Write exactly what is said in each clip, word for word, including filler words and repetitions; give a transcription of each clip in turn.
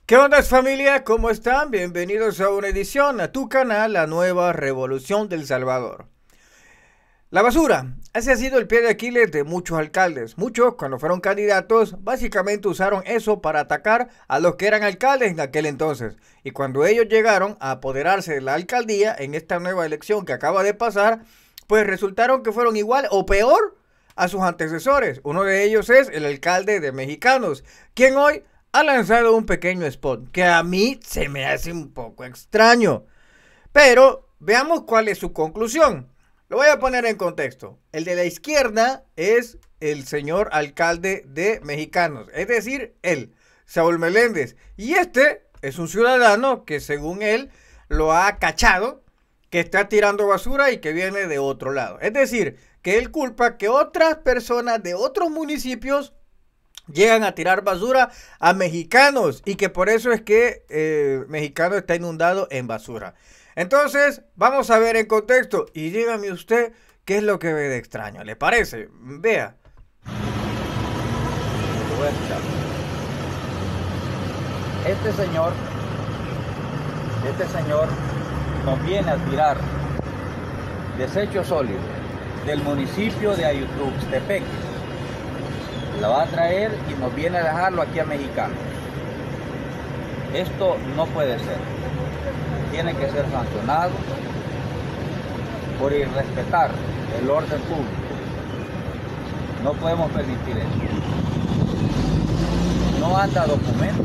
¿Qué onda, familia? ¿Cómo están? Bienvenidos a una edición a tu canal, La Nueva Revolución del Salvador. La basura. Ese ha sido el pie de Aquiles de muchos alcaldes. Muchos, cuando fueron candidatos, básicamente usaron eso para atacar a los que eran alcaldes en aquel entonces. Y cuando ellos llegaron a apoderarse de la alcaldía en esta nueva elección que acaba de pasar, pues resultaron que fueron igual o peor a sus antecesores. Uno de ellos es el alcalde de Mexicanos, quien hoy ha lanzado un pequeño spot que a mí se me hace un poco extraño. Pero veamos cuál es su conclusión. Lo voy a poner en contexto. El de la izquierda es el señor alcalde de Mexicanos, es decir, él, Saúl Meléndez. Y este es un ciudadano que según él lo ha cachado, que está tirando basura y que viene de otro lado. Es decir, que él culpa que otras personas de otros municipios llegan a tirar basura a Mexicanos y que por eso es que eh, Mexicano está inundado en basura. Entonces, vamos a ver en contexto y dígame usted qué es lo que ve de extraño. ¿Le parece? Vea. Este señor, este señor nos viene a tirar desechos sólidos del municipio de Ayutuxtepec. La va a traer y nos viene a dejarlo aquí a Mexicanos. Esto no puede ser. Tiene que ser sancionado por irrespetar el orden público. No podemos permitir eso. No anda documento,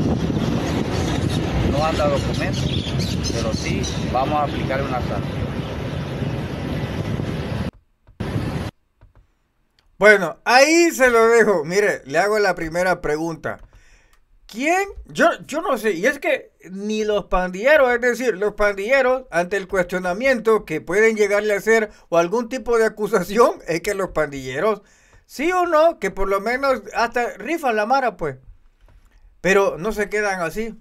no anda documento, pero sí vamos a aplicar una sanción. Bueno, ahí se lo dejo. Mire, le hago la primera pregunta. ¿Quién? Yo, yo no sé. Y es que ni los pandilleros, es decir, los pandilleros, ante el cuestionamiento que pueden llegarle a hacer o algún tipo de acusación, es que los pandilleros, sí o no, que por lo menos hasta rifan la mara, pues. Pero no se quedan así.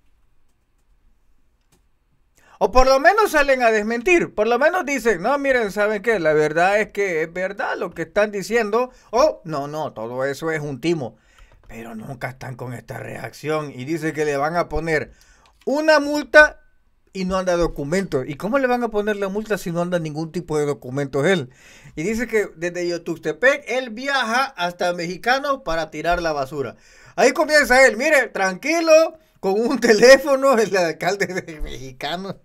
O por lo menos salen a desmentir. Por lo menos dicen, no, miren, ¿saben qué? La verdad es que es verdad lo que están diciendo. O, no, no, todo eso es un timo. Pero nunca están con esta reacción. Y dice que le van a poner una multa y no anda documentos. ¿Y cómo le van a poner la multa si no anda ningún tipo de documentos él? Y dice que desde Ayutuxtepec él viaja hasta Mexicanos para tirar la basura. Ahí comienza él, mire, tranquilo, con un teléfono, el alcalde de Mexicanos.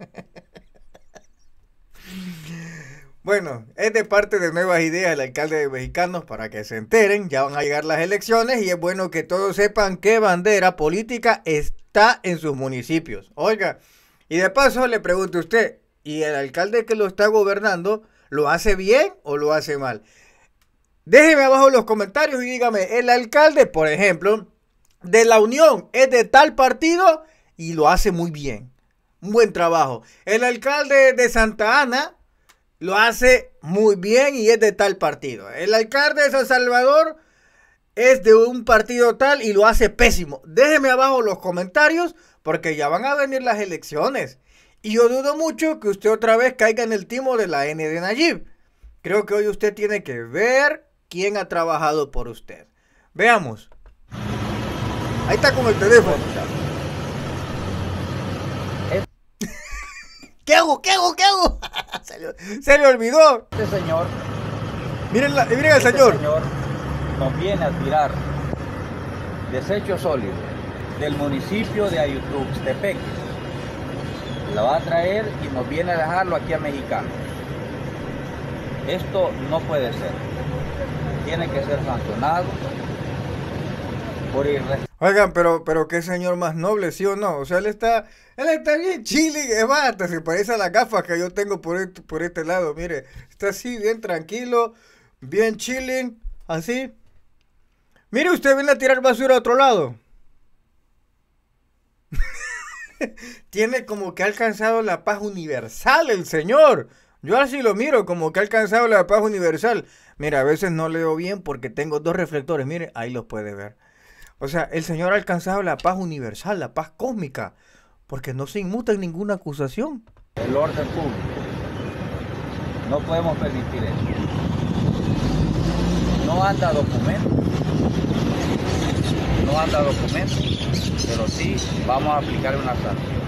Bueno, es de parte de Nuevas Ideas el alcalde de Mexicanos para que se enteren. Ya van a llegar las elecciones y es bueno que todos sepan qué bandera política está en sus municipios. Oiga, y de paso le pregunto a usted, ¿y el alcalde que lo está gobernando lo hace bien o lo hace mal? Déjeme abajo en los comentarios y dígame, el alcalde, por ejemplo, de La Unión es de tal partido y lo hace muy bien. Un buen trabajo. El alcalde de Santa Ana lo hace muy bien y es de tal partido. El alcalde de San Salvador es de un partido tal y lo hace pésimo. Déjeme abajo los comentarios porque ya van a venir las elecciones. Y yo dudo mucho que usted otra vez caiga en el timo de la N de Nayib. Creo que hoy usted tiene que ver quién ha trabajado por usted. Veamos. Ahí está con el teléfono. ¿Qué hago? ¿Qué hago? ¿Qué hago? se, le, se le olvidó. Este señor, miren, la, miren al este señor. señor nos viene a tirar desechos sólidos del municipio de Ayutuxtepec. La va a traer y nos viene a dejarlo aquí a Mexicanos. Esto no puede ser. Tiene que ser sancionado por irrespetar. Oigan, pero, pero qué señor más noble, ¿sí o no? O sea, él está, él está bien chilling, es más, hasta se parece a las gafas que yo tengo por este, por este lado, mire, está así, bien tranquilo, bien chilling, así. Mire, usted viene a tirar basura a otro lado. Tiene como que ha alcanzado la paz universal el señor. Yo así lo miro, como que ha alcanzado la paz universal. Mira, a veces no leo bien porque tengo dos reflectores, mire, ahí los puede ver. O sea, el Señor ha alcanzado la paz universal, la paz cósmica, porque no se inmuta en ninguna acusación. El orden público. No podemos permitir eso. No anda documento, no anda documento, pero sí vamos a aplicarle una sanción.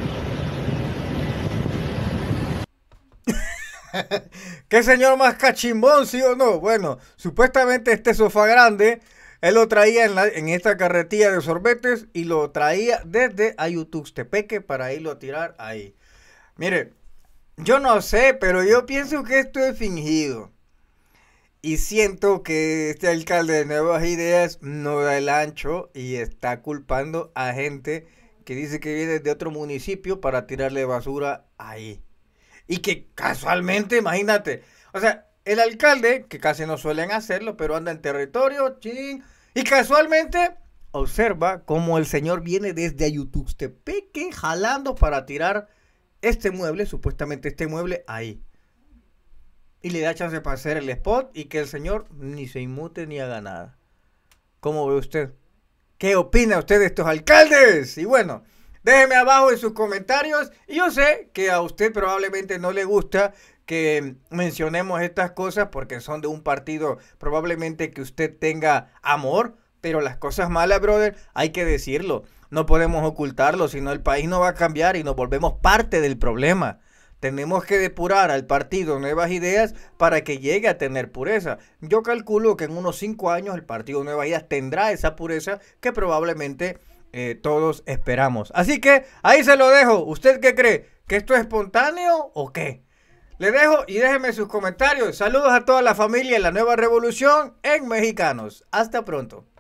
¿Qué señor más cachimbón, sí o no? Bueno, supuestamente este sofá grande, él lo traía en, la, en esta carretilla de sorbetes y lo traía desde Ayutuxtepeque para irlo a tirar ahí. Mire, yo no sé, pero yo pienso que esto es fingido. Y siento que este alcalde de Nuevas Ideas no da el ancho y está culpando a gente que dice que viene de otro municipio para tirarle basura ahí. Y que casualmente, imagínate, o sea, el alcalde, que casi no suelen hacerlo, pero anda en territorio, ching, y casualmente observa cómo el señor viene desde Ayutuxtepeque jalando para tirar este mueble, supuestamente este mueble, ahí. Y le da chance para hacer el spot y que el señor ni se inmute ni haga nada. ¿Cómo ve usted? ¿Qué opina usted de estos alcaldes? Y bueno, déjeme abajo en sus comentarios. Y yo sé que a usted probablemente no le gusta que mencionemos estas cosas porque son de un partido probablemente que usted tenga amor. Pero las cosas malas, brother, hay que decirlo. No podemos ocultarlo, si no el país no va a cambiar y nos volvemos parte del problema. Tenemos que depurar al partido Nuevas Ideas para que llegue a tener pureza. Yo calculo que en unos cinco años el partido Nuevas Ideas tendrá esa pureza que probablemente eh, todos esperamos. Así que ahí se lo dejo. ¿Usted qué cree? ¿Que esto es espontáneo o qué? Le dejo y déjeme sus comentarios. Saludos a toda la familia en la Nueva Revolución en Mexicanos. Hasta pronto.